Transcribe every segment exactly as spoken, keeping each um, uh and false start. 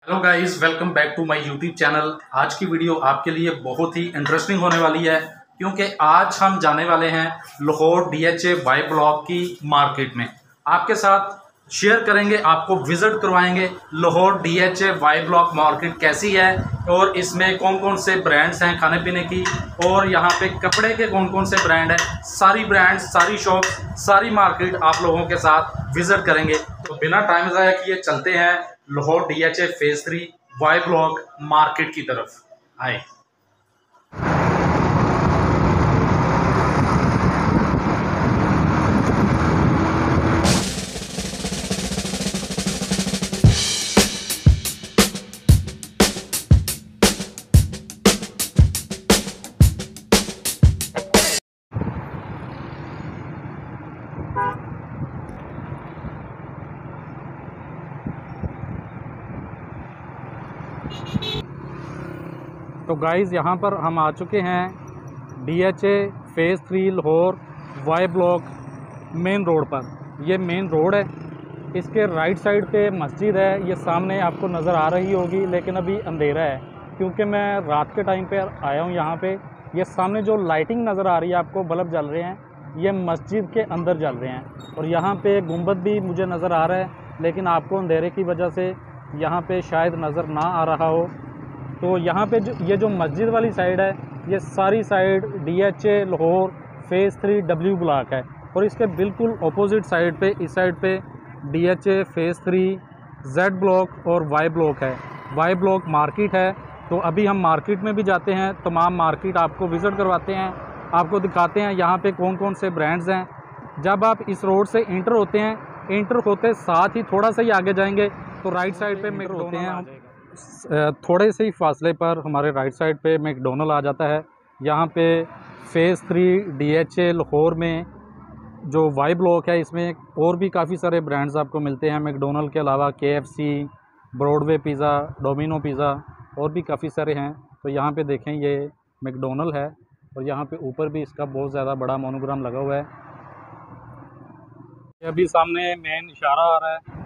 Hello guys, welcome back to my YouTube channel. आज की video आपके लिए बहुत ही इंटरेस्टिंग होने वाली है क्योंकि आज हम जाने वाले हैं लाहौर डीएचए वाई ब्लॉक की मार्केट में। आपके साथ शेयर करेंगे, आपको विजिट करवाएंगे Lahore DHA Y block market कैसी है और इसमें कौन कौन से ब्रांड्स हैं खाने पीने की, और यहाँ पे कपड़े के कौन कौन से ब्रांड हैं। सारी ब्रांड्स, सारी शॉप्स, सारी मार्केट आप लोगों के साथ विजिट करेंगे। तो बिना टाइम ज़ाया किए चलते हैं Lahore DHA phase three Y block market की तरफ। आए। तो गाइज़, यहाँ पर हम आ चुके हैं DHA phase three Lahore Y block main road पर। ये मेन रोड है, इसके राइट साइड पे मस्जिद है। ये सामने आपको नज़र आ रही होगी, लेकिन अभी अंधेरा है क्योंकि मैं रात के टाइम पे आया हूँ यहाँ पे। ये सामने जो लाइटिंग नज़र आ रही है आपको, बल्ब जल रहे हैं, ये मस्जिद के अंदर जल रहे हैं। और यहाँ पे गुंबद भी मुझे नज़र आ रहा है, लेकिन आपको अंधेरे की वजह से यहाँ पे शायद नज़र ना आ रहा हो। तो यहाँ पे जो ये जो मस्जिद वाली साइड है, ये सारी side DHA Lahore phase three W block है। और इसके बिल्कुल अपोजिट साइड पे, इस साइड पे DHA phase three Z block और वाई ब्लॉक है। वाई ब्लॉक मार्केट है। तो अभी हम मार्केट में भी जाते हैं, तमाम मार्केट आपको विज़िट करवाते हैं, आपको दिखाते हैं यहाँ पे कौन कौन से ब्रांड्स हैं। जब आप इस रोड से इंटर होते हैं, इंटर होते साथ ही थोड़ा सा ही आगे जाएंगे तो राइट साइड पे मेक होते हैं हम, थोड़े से ही फासले पर हमारे राइट साइड पे मैकडोनल्ड आ जाता है। यहाँ पे फेज़ थ्री डीएचए लाहौर में जो वाई ब्लॉक है, इसमें और भी काफ़ी सारे ब्रांड्स आपको मिलते हैं मैकडोनल्ड के अलावा। KFC, Broadway pizza, Domino pizza और भी काफ़ी सारे हैं। तो यहाँ पे देखें, ये मैकडोनल्ड है और यहाँ पे ऊपर भी इसका बहुत ज़्यादा बड़ा मोनोग्राम लगा हुआ है। ये अभी सामने मेन इशारा आ रहा है।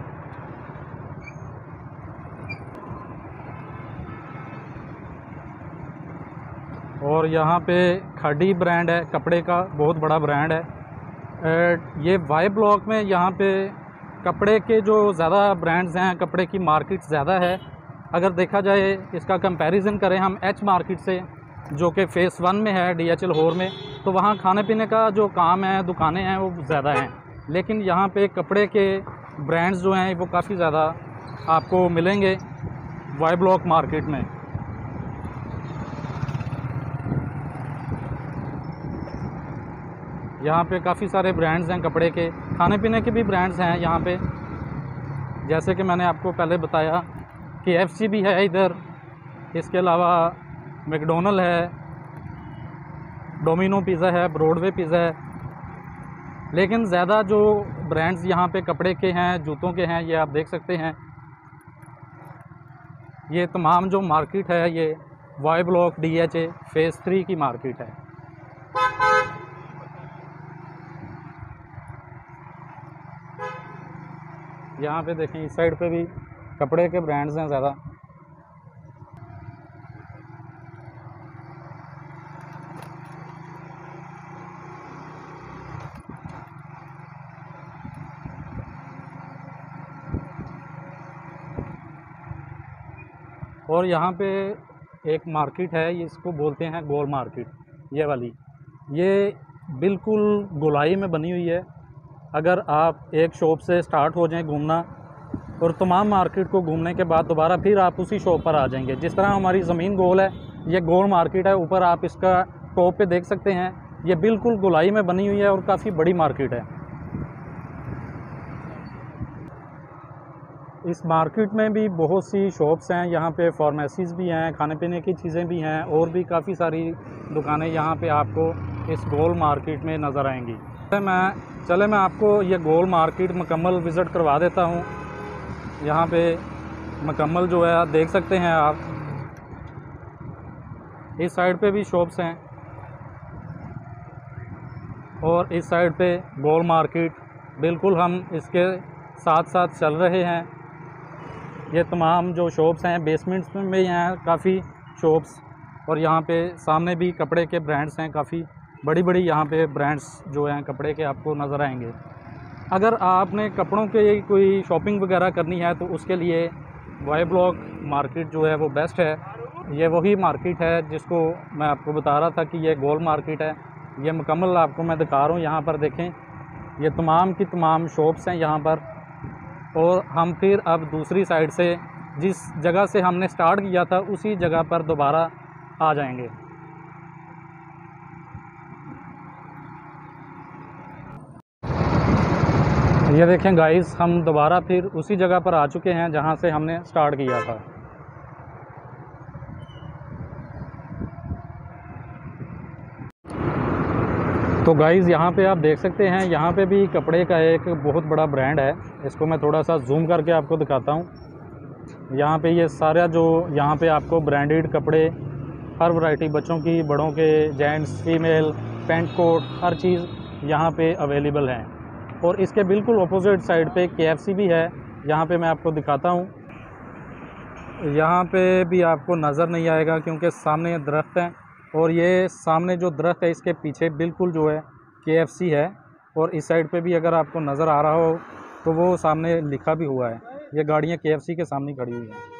और यहाँ पे खड़ी ब्रांड है, कपड़े का बहुत बड़ा ब्रांड है। ये वाई ब्लॉक में यहाँ पे कपड़े के जो ज़्यादा ब्रांड्स हैं, कपड़े की मार्केट ज़्यादा है। अगर देखा जाए, इसका कंपैरिजन करें हम एच मार्केट से, जो कि फ़ेज़ वन में है डीएचए लाहौर में, तो वहाँ खाने पीने का जो काम है, दुकानें हैं, वो ज़्यादा हैं। लेकिन यहाँ पे कपड़े के ब्रांड्स जो हैं वो काफ़ी ज़्यादा आपको मिलेंगे वाई ब्लॉक मार्केट में। यहाँ पे काफ़ी सारे ब्रांड्स हैं कपड़े के, खाने पीने के भी ब्रांड्स हैं यहाँ पे। जैसे कि मैंने आपको पहले बताया कि केएफसी भी है इधर, इसके अलावा मैकडोनल्ड है, डोमिनो पिज़्ज़ा है, ब्रॉडवे पिज़्ज़ा है। लेकिन ज़्यादा जो ब्रांड्स यहाँ पे कपड़े के हैं, जूतों के हैं, ये आप देख सकते हैं। ये तमाम जो मार्केट है, ये Y block DHA phase three की मार्केट है। यहाँ पे देखें, इस साइड पे भी कपड़े के ब्रांड्स हैं ज़्यादा। और यहाँ पे एक मार्केट है, इसको बोलते हैं गोल मार्केट। ये वाली, ये बिल्कुल गोलाई में बनी हुई है। अगर आप एक शॉप से स्टार्ट हो जाएं घूमना, और तमाम मार्केट को घूमने के बाद दोबारा फिर आप उसी शॉप पर आ जाएंगे। जिस तरह हमारी ज़मीन गोल है, ये गोल मार्केट है। ऊपर आप इसका टॉप पे देख सकते हैं, ये बिल्कुल गोलाई में बनी हुई है और काफ़ी बड़ी मार्केट है। इस मार्केट में भी बहुत सी शॉप्स हैं, यहाँ पे फार्मेसीज़ भी हैं, खाने पीने की चीज़ें भी हैं, और भी काफ़ी सारी दुकानें यहाँ पे आपको इस गोल मार्केट में नज़र आएंगी। मैं चले मैं आपको ये गोल मार्केट मुकम्मल विज़िट करवा देता हूँ। यहाँ पे मुकम्मल जो है आप देख सकते हैं आप। इस साइड पे भी शॉप्स हैं और इस साइड पे गोल मार्केट। बिल्कुल हम इसके साथ साथ चल रहे हैं। ये तमाम जो शॉप्स हैं बेसमेंट्स में भी हैं काफ़ी शॉप्स, और यहाँ पे सामने भी कपड़े के ब्रांड्स हैं, काफ़ी बड़ी बड़ी यहाँ पे ब्रांड्स जो हैं कपड़े के आपको नज़र आएंगे। अगर आपने कपड़ों के कोई शॉपिंग वगैरह करनी है तो उसके लिए वाई ब्लॉक मार्केट जो है वो बेस्ट है। ये वही मार्केट है जिसको मैं आपको बता रहा था कि ये गोल मार्केट है। ये मुकम्मल आपको मैं दिखा रहा हूँ। यहाँ पर देखें, ये तमाम की तमाम शॉप्स हैं यहाँ पर, और हम फिर अब दूसरी साइड से जिस जगह से हमने स्टार्ट किया था उसी जगह पर दोबारा आ जाएंगे। ये देखें गाइस, हम दोबारा फिर उसी जगह पर आ चुके हैं जहाँ से हमने स्टार्ट किया था। तो गाइस यहाँ पे आप देख सकते हैं, यहाँ पे भी कपड़े का एक बहुत बड़ा ब्रांड है। इसको मैं थोड़ा सा जूम करके आपको दिखाता हूँ। यहाँ पे ये सारा जो यहाँ पे आपको ब्रांडेड कपड़े, हर वैरायटी, बच्चों की, बड़ों के, जेंट्स, फीमेल, पैंट कोट, हर चीज़ यहाँ पे अवेलेबल है। और इसके बिल्कुल अपोजिट साइड पे के एफ सी भी है। यहाँ पे मैं आपको दिखाता हूँ। यहाँ पे भी आपको नज़र नहीं आएगा क्योंकि सामने दरख्त हैं, और ये सामने जो दरख्त है इसके पीछे बिल्कुल जो है के एफ सी है। और इस साइड पे भी अगर आपको नज़र आ रहा हो तो वो सामने लिखा भी हुआ है। ये गाड़ियाँ के एफ सी के सामने खड़ी हुई हैं।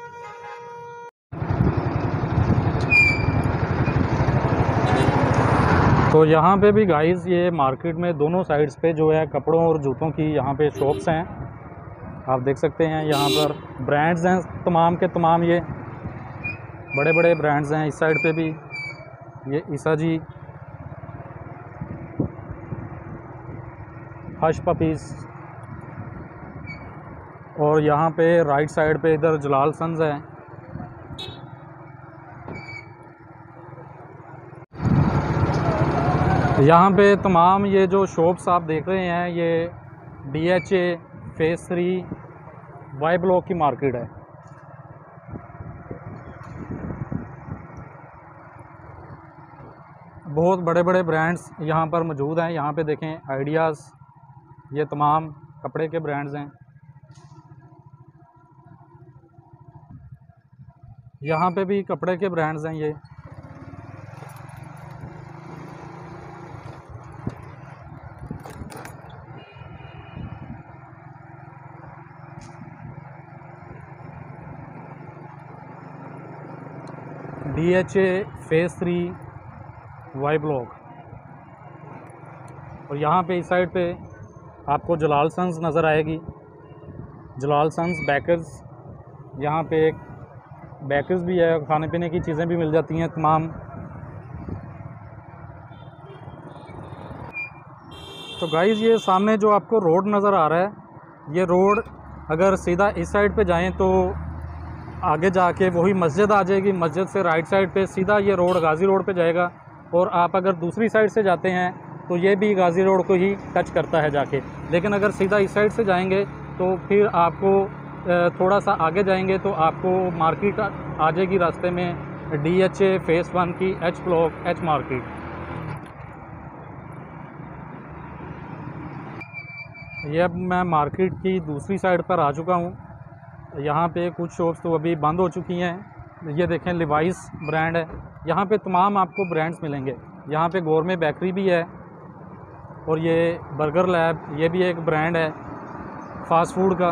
तो यहाँ पे भी गाइस, ये मार्केट में दोनों साइड्स पे जो है कपड़ों और जूतों की यहाँ पे शॉप्स हैं। आप देख सकते हैं यहाँ पर ब्रांड्स हैं तमाम के तमाम, ये बड़े बड़े ब्रांड्स हैं। इस साइड पे भी ये ईसा जी, हश पपीस, और यहाँ पे राइट साइड पे इधर जलाल सन्स है। यहाँ पे तमाम ये जो शॉप्स आप देख रहे हैं, ये D H A phase three Y block की मार्केट है। बहुत बड़े बड़े ब्रांड्स यहाँ पर मौजूद हैं। यहाँ पे देखें, आइडियाज़, ये तमाम कपड़े के ब्रांड्स हैं। यहाँ पे भी कपड़े के ब्रांड्स हैं। ये D H A phase three Y block, और यहाँ पे इस साइड पे आपको जलाल सन्स नज़र आएगी। जलाल सन्स बेकर्स, यहाँ पे एक बेकर्स भी है, खाने पीने की चीज़ें भी मिल जाती हैं तमाम। तो गाइज़, ये सामने जो आपको रोड नज़र आ रहा है, ये रोड अगर सीधा इस साइड पे जाएं तो आगे जाके वही मस्जिद आ जाएगी। मस्जिद से राइट साइड पे सीधा ये रोड गाज़ी रोड पे जाएगा, और आप अगर दूसरी साइड से जाते हैं तो ये भी गाज़ी रोड को ही टच करता है जाके। लेकिन अगर सीधा इस साइड से जाएंगे तो फिर आपको थोड़ा सा आगे जाएंगे तो आपको मार्केट आ जाएगी रास्ते में, D H A phase one की एच ब्लॉक एच मार्केट। ये अब मैं मार्केट की दूसरी साइड पर आ चुका हूँ। यहाँ पे कुछ शॉप्स तो अभी बंद हो चुकी हैं। ये देखें, लिवाइस ब्रांड है। यहाँ पे तमाम आपको ब्रांड्स मिलेंगे। यहाँ पे गोरमे बेकरी भी है, और ये बर्गर लैब, ये भी एक ब्रांड है फास्ट फूड का।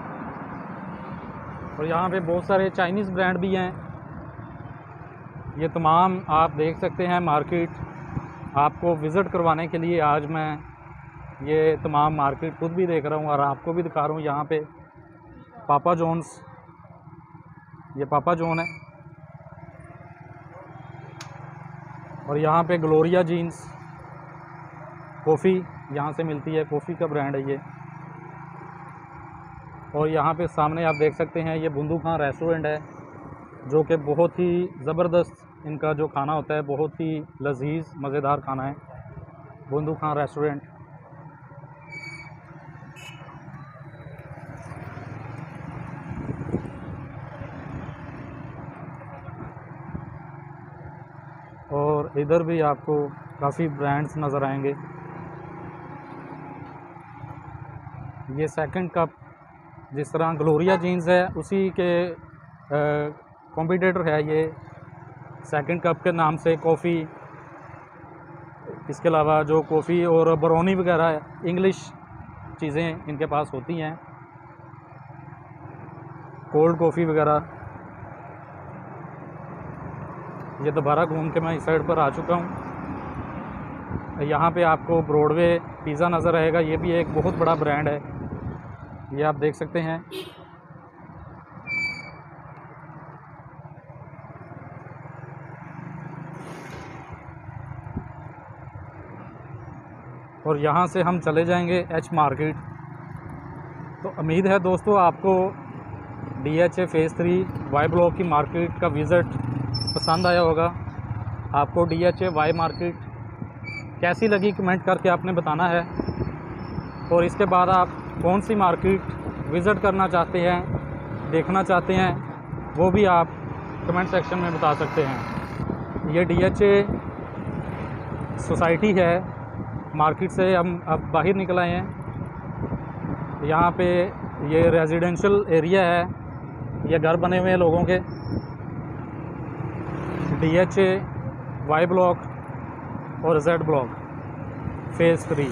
और यहाँ पे बहुत सारे चाइनीज़ ब्रांड भी हैं। ये तमाम आप देख सकते हैं मार्केट। आपको विज़िट करवाने के लिए आज मैं ये तमाम मार्केट खुद भी देख रहा हूँ और आपको भी दिखा रहा हूँ। यहाँ पे पापा जॉन्स, ये पापा जॉन है, और यहाँ पे ग्लोरिया जीन्स, कॉफ़ी यहाँ से मिलती है, कॉफ़ी का ब्रांड है ये। और यहाँ पे सामने आप देख सकते हैं, ये बुंदू खां रेस्टोरेंट है, जो कि बहुत ही ज़बरदस्त इनका जो खाना होता है, बहुत ही लजीज मज़ेदार खाना है, बुंदू खां रेस्टोरेंट। और इधर भी आपको काफ़ी ब्रांड्स नज़र आएंगे। ये सेकंड कप जिस तरह ग्लोरिया जीन्स है उसी के कॉम्पिटिटर है ये सेकंड कप के नाम से कॉफ़ी। इसके अलावा जो कॉफ़ी और ब्राउनी वगैरह इंग्लिश चीज़ें इनके पास होती हैं, कोल्ड कॉफ़ी वगैरह। ये दोबारा घूम के मैं इस साइड पर आ चुका हूँ। यहाँ पे आपको ब्रॉडवे पिज़्ज़ा नज़र आएगा। ये भी एक बहुत बड़ा ब्रांड है, ये आप देख सकते हैं। और यहाँ से हम चले जाएंगे एच मार्केट। तो उम्मीद है दोस्तों आपको D H A phase three Y block की मार्केट का विज़िट पसंद आया होगा। आपको D H A Y market कैसी लगी कमेंट करके आपने बताना है। और इसके बाद आप कौन सी मार्केट विज़िट करना चाहते हैं, देखना चाहते हैं, वो भी आप कमेंट सेक्शन में बता सकते हैं। ये डी एच ए सोसाइटी है, मार्केट से हम अब बाहर निकल आए हैं। यहाँ पे ये रेजिडेंशियल एरिया है, ये घर बने हुए हैं लोगों के। D H A Y block और जेड ब्लॉक फेज़ थ्री।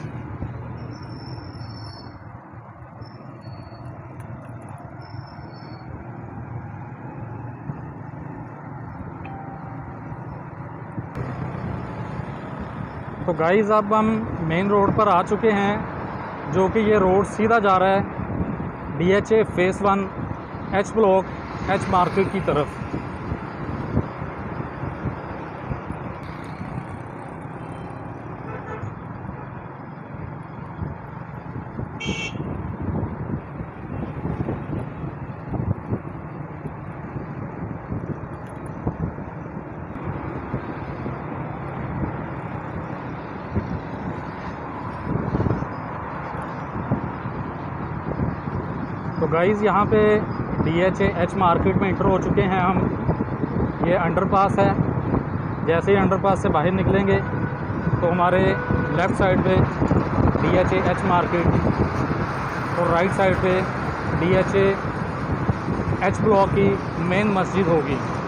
तो गाइज़ अब हम मेन रोड पर आ चुके हैं, जो कि ये रोड सीधा जा रहा है D H A phase one H block H market की तरफ। तो गाइज़ यहाँ पे D H A H market में इंटर हो चुके हैं हम। ये अंडरपास है। जैसे ही अंडरपास से बाहर निकलेंगे तो हमारे लेफ़्ट साइड पे D H A H market और राइट साइड पे D H A H block की मेन मस्जिद होगी।